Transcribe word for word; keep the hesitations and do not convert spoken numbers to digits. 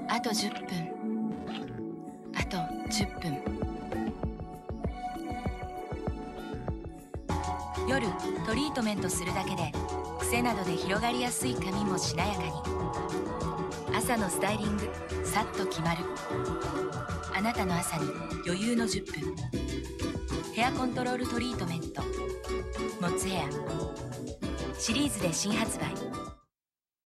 あとじゅっぷん。あとじゅっぷん。夜トリートメントするだけで癖などで広がりやすい髪もしなやかに。朝のスタイリングさっと決まる。あなたの朝に余裕のじゅっぷん。ヘアコントロールトリートメントモッツヘアシリーズで新発売。